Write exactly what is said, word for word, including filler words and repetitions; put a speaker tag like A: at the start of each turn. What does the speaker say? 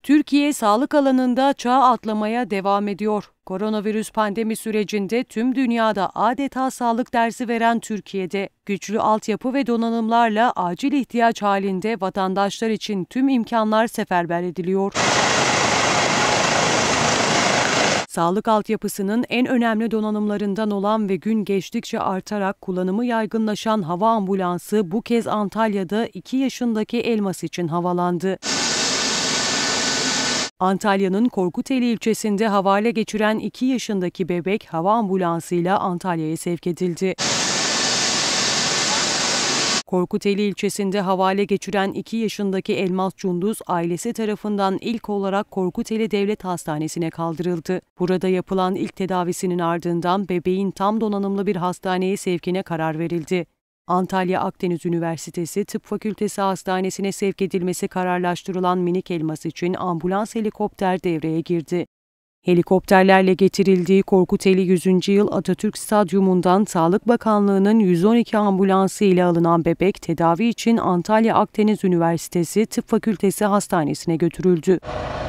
A: Türkiye sağlık alanında çağ atlamaya devam ediyor. Koronavirüs pandemi sürecinde tüm dünyada adeta sağlık dersi veren Türkiye'de güçlü altyapı ve donanımlarla acil ihtiyaç halinde vatandaşlar için tüm imkanlar seferber ediliyor. Sağlık altyapısının en önemli donanımlarından olan ve gün geçtikçe artarak kullanımı yaygınlaşan hava ambulansı bu kez Antalya'da iki yaşındaki Elmas için havalandı. Antalya'nın Korkuteli ilçesinde havale geçiren iki yaşındaki bebek hava ambulansıyla Antalya'ya sevk edildi. Korkuteli ilçesinde havale geçiren iki yaşındaki Elmas Cunduz ailesi tarafından ilk olarak Korkuteli Devlet Hastanesi'ne kaldırıldı. Burada yapılan ilk tedavisinin ardından bebeğin tam donanımlı bir hastaneye sevkine karar verildi. Antalya Akdeniz Üniversitesi Tıp Fakültesi Hastanesi'ne sevk edilmesi kararlaştırılan minik Elmas için ambulans helikopter devreye girdi. Helikopterlerle getirildiği Korkuteli yüzüncü Yıl Atatürk Stadyumundan Sağlık Bakanlığı'nın yüz on iki ambulansı ile alınan bebek tedavi için Antalya Akdeniz Üniversitesi Tıp Fakültesi Hastanesi'ne götürüldü.